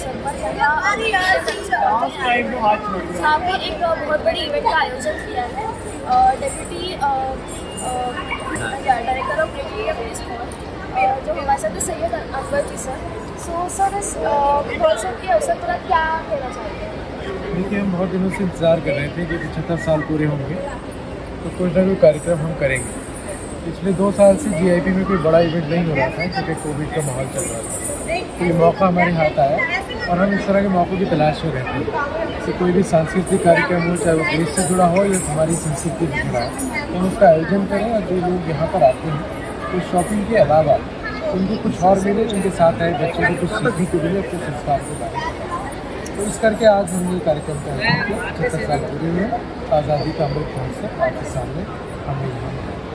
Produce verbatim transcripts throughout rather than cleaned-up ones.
अवसर पर यहाँ पे एक बहुत बड़ी इवेंट का आयोजन किया है। Deputy director of creative police force जो हमारे साथ Syed Akbar ji sir. So sir इस महोत्सव के अवसर पर आप क्या कहना चाहते हैं? देखिए, हम बहुत दिनों से इंतज़ार कर रहे थे कि पचहत्तर साल पूरे होंगे तो कुछ ना कुछ कार्यक्रम हम करेंगे। पिछले दो साल से जीआईपी में कोई बड़ा इवेंट नहीं हो रहा था क्योंकि कोविड का माहौल चल रहा था। तो ये मौका हमारे हाथ आया और हम इस तरह के मौक़ों की तलाश में रहते हैं। जैसे कोई भी सांस्कृतिक कार्यक्रम हो, चाहे वो देश से जुड़ा हो या हमारी संस्कृति से जुड़ा हो, तो हम उसका आयोजन करें और जो लोग यहाँ पर आते हैं तो शॉपिंग के अलावा उनको कुछ और मिले, उनके साथ आए बच्चे को कुछ सीखने को मिले, अपने संस्कार को बारे में। तो इस करके आज हमने कार्यक्रम का आयोजन किया। पचहत्तर साल पूरे में आज़ादी का अमृत महोत्सव आपके सामने हमने यहाँ।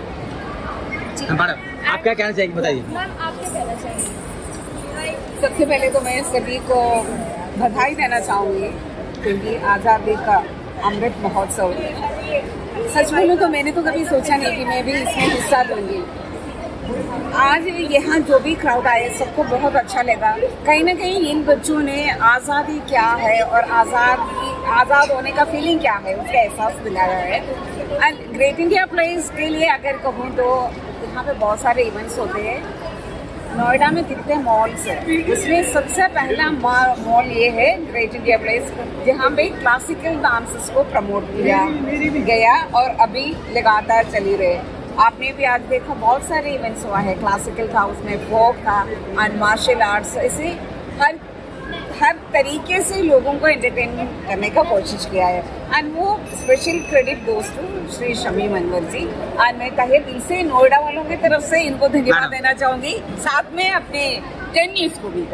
मैडम, आप क्या कहना चाहेंगे, बताइए। मैम, आप क्या कहना चाहेंगे? सबसे पहले तो मैं सभी को बधाई देना चाहूँगी क्योंकि आज़ादी का अमृत महोत्सव, सच बोलूँ तो मैंने तो कभी सोचा नहीं कि मैं भी इसमें हिस्सा लूँगी। आज यहाँ जो भी क्राउड आए सबको बहुत अच्छा लगा। कहीं ना कहीं इन बच्चों ने आज़ादी क्या है और आज़ाद आज़ाद होने का फीलिंग क्या है उसका एहसास दिलाया है। एंड ग्रेट इंडिया प्लेस के लिए अगर कहूँ तो यहाँ पे बहुत सारे इवेंट्स होते हैं। नोएडा में कितने मॉल्स हैं, उसमें सबसे पहला मॉल ये है ग्रेट इंडिया प्लेस, जहाँ पे क्लासिकल डांसेस को प्रमोट किया गया और अभी लगातार चली रहे। आपने भी आज देखा बहुत सारे इवेंट्स हुआ है, क्लासिकल था, उसमें फोक था एंड मार्शल आर्ट्स, ऐसे हर हर तरीके से लोगों को एंटरटेन करने का कोशिश किया है। एंड वो special credit goes to Shri Shami Manwar ji. And मैं तहे दिल से नोएडा वालों की तरफ से इनको धन्यवाद देना चाहूँगी, साथ में अपने टेन न्यूज़ को भी।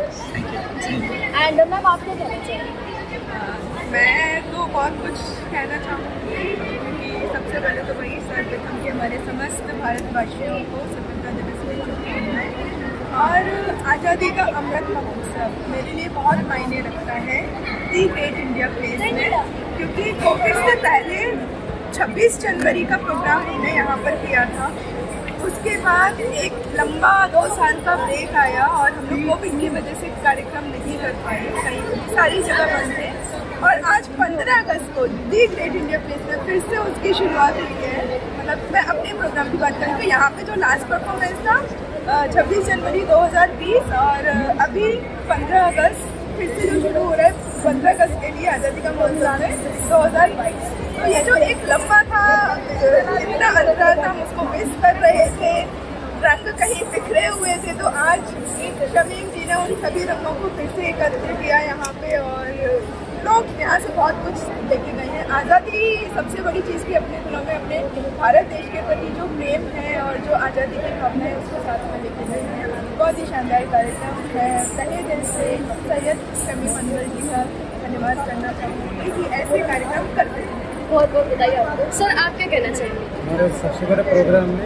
एंड मैम, आप क्या कहना चाहेंगे? मैं तो बहुत कुछ कहना चाहूँगी क्योंकि सबसे पहले तो वही सर्वप्रथम कि हमारे समस्त भारतवासियों को स्वतंत्रता दिवस की शुभकामनाएं। और आज़ादी का अमृत महोत्सव मेरे लिए बहुत मायने रखता है दी ग्रेट इंडिया प्लेस में, क्योंकि कोविड से पहले छब्बीस जनवरी का प्रोग्राम हमने यहाँ पर किया था। उसके बाद एक लंबा दो साल का ब्रेक आया और हम लोग कोविड की वजह से कार्यक्रम नहीं कर पाए, कई सारी जगह बंद थे। और आज पंद्रह अगस्त को दी ग्रेट इंडिया प्लेस में फिर से उसकी शुरुआत हुई है। मतलब मैं अपने प्रोग्राम की बात करूँ तो यहाँ पे जो लास्ट परफॉर्मेंस था छब्बीस जनवरी दो हज़ार बीस और अभी पंद्रह अगस्त फिर से जो शुरू हो रहा है पंद्रह अगस्त के लिए आज़ादी का महोत्सव है दो हज़ार बाईस। तो ये जो एक लम्बा था, इतना अंतराल था, हम उसको मिस कर रहे थे, ट्रैक कहीं बिखरे हुए थे, तो आज शमीम जी ने उन सभी रंगों को फिर से एकत्र किया यहाँ पे और लोग यहाँ से बहुत कुछ लेके गए हैं। आज़ादी सबसे बड़ी चीज़ की अपने दिलों में अपने भारत देश के प्रति जो प्रेम है और जो आज़ादी की भावना है उसको साथ में लेके गए हैं। बहुत ही शानदार कार्यक्रम है। तहे दिल से सैयद शमी मनवर जी का धन्यवाद करना चाहूँगी कि ऐसे कार्यक्रम करते हैं। बहुत बहुत बधाई आपको। सर, आप क्या कहना चाहेंगे? हमारे सबसे बड़े प्रोग्राम में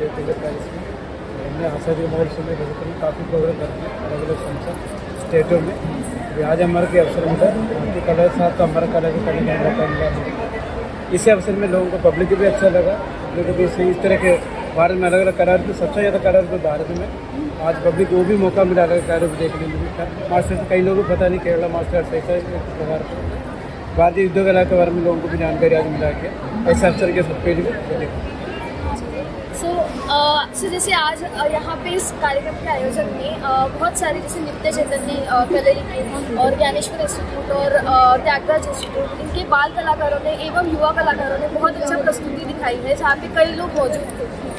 हमने आज़ादी महोत्सव में काफ़ी प्रोग्राम करते हैं अलग अलग संसद स्टेटों में। आज हमारे के अवसर में उनके कलर साथ तो हमारा कलर भी करने का मौका मिला। इसी अवसर में लोगों को पब्लिक को भी अच्छा लगा, लोगों को इस तरह के भारत में अलग अलग कलर भी सबसे ज़्यादा कलर तो भारत में आज पब्लिक को भी मौका मिला अलग कलर भी देखने में। मास्टर से कई लोगों को पता नहीं केरला मास्टर ऐसा प्रकार भारतीय युद्ध कला के बारे में लोगों को भी जानकारी आज मिला के ऐसे अवसर के सब पे भी। सो सो जैसे आज यहाँ पे इस कार्यक्रम के आयोजन में बहुत सारे जैसे नित्य चैतन्य कलरी के और ज्ञानेश्वर इंस्टीट्यूट और त्यागराज इंस्टीट्यूट, इनके बाल कलाकारों ने एवं युवा कलाकारों ने बहुत अच्छा प्रस्तुति दिखाई है जहाँ पे कई लोग मौजूद थे।